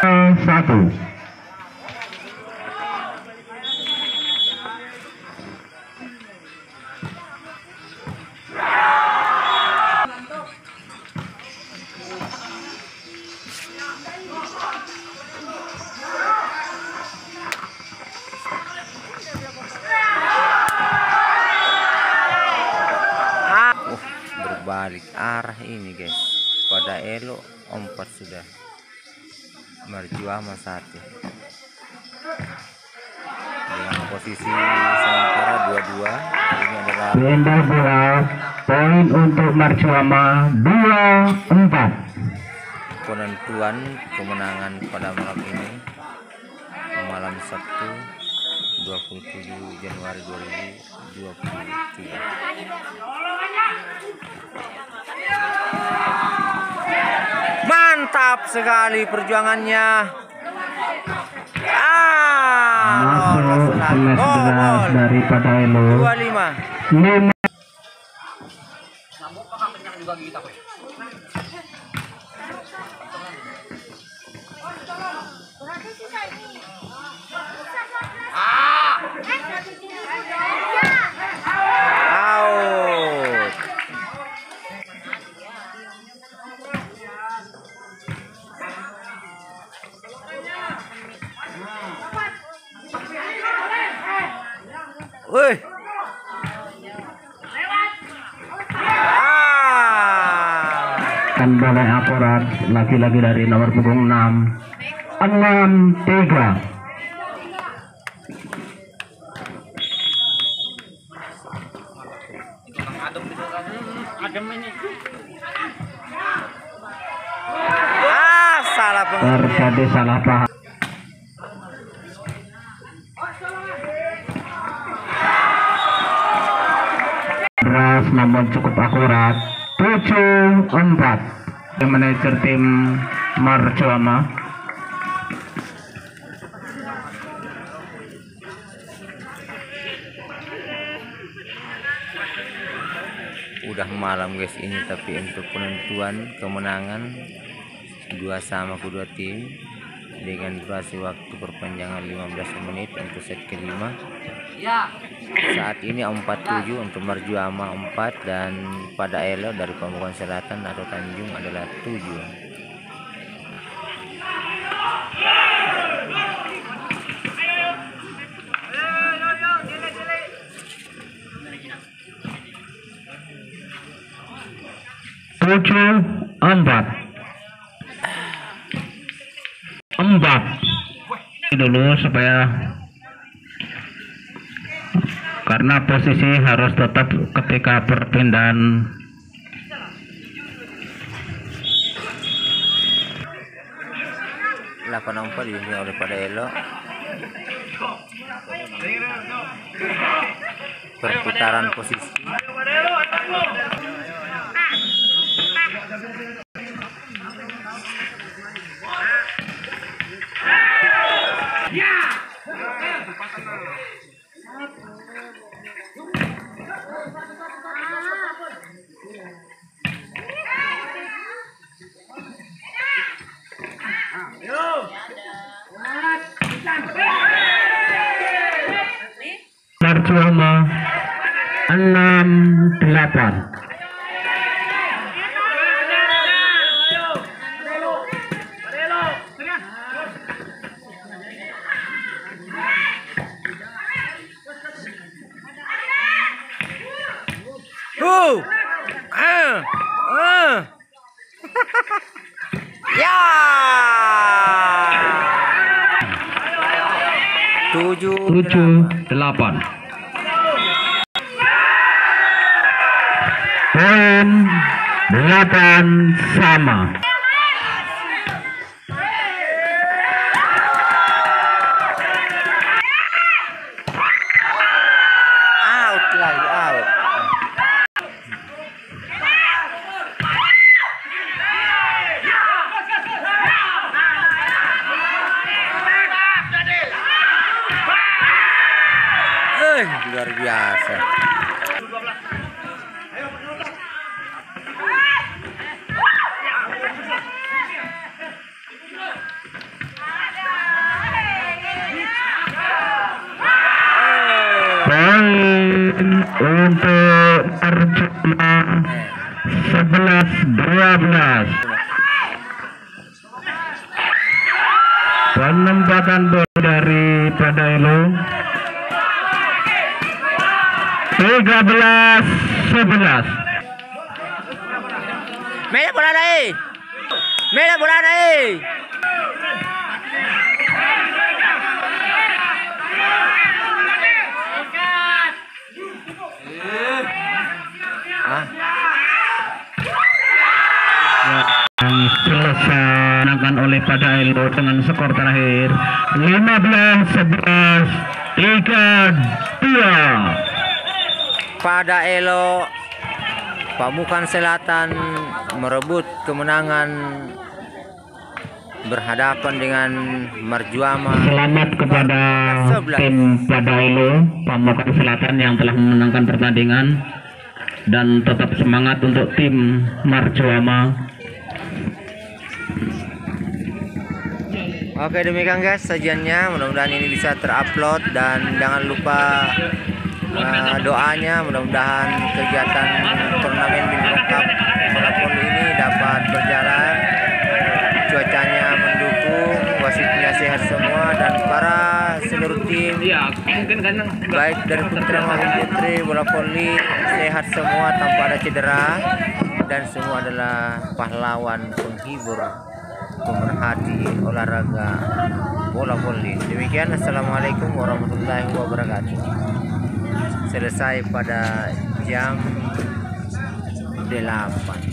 2-1. Berbalik arah ini guys, pada Elo 4 sudah, Marjuama 1 dengan posisi sementara 2-2. Ini adalah Pindah bola, poin untuk Marjuama 2-4. penentuan kemenangan pada malam ini, malam Sabtu 27 Januari 2023. Mantap sekali perjuangannya. Masuk seles daripada Elo 25. 5. Out. Wih. Kan boleh akurat lagi-lagi dari nomor punggung 6. 6-3. Salah pengertian. Terjadi salah paham. Beras namun cukup akurat. 7-4. Manajer tim Marjuama. Udah malam guys ini, tapi untuk penentuan kemenangan 2-2 kedua tim dengan durasi waktu perpanjangan 15 menit untuk set kelima. Saat ini 47 untuk Marjuama 4 dan pada Elo dari Pamukan Selatan atau Tanjung adalah 7. Empat dulu supaya, karena posisi harus tetap ketika perpindahan. Lapan 4 dipimpin oleh pada Elo. Perputaran posisi. Marjuama 6-8. Ya. 7-8. Poin 8 sama. Out lagi, out. Luar biasa. Marjuama 11-12. Penempatan bola dari Padailo 13-11. Mera bola naik. Mera bola naik. Yang selesai oleh Padailo dengan skor terakhir 15-11, 3-2. Padailo Pamukan Selatan merebut kemenangan berhadapan dengan Marjuama. Selamat kepada tim Padailo Pamukan Selatan yang telah memenangkan pertandingan, dan tetap semangat untuk tim Marjuama. Oke, demikian guys sajiannya, mudah-mudahan ini bisa terupload, dan jangan lupa doanya, mudah-mudahan kegiatan turnamen Bintang Cup bola voli ini dapat berjalan, cuacanya mendukung, wasitnya sehat semua, dan para seluruh tim baik dari putra maupun putri bola voli sehat semua tanpa ada cedera, dan semua adalah pahlawan penghibur pemerhati olahraga bola voli. Demikian, assalamualaikum warahmatullahi wabarakatuh. Selesai pada jam 8.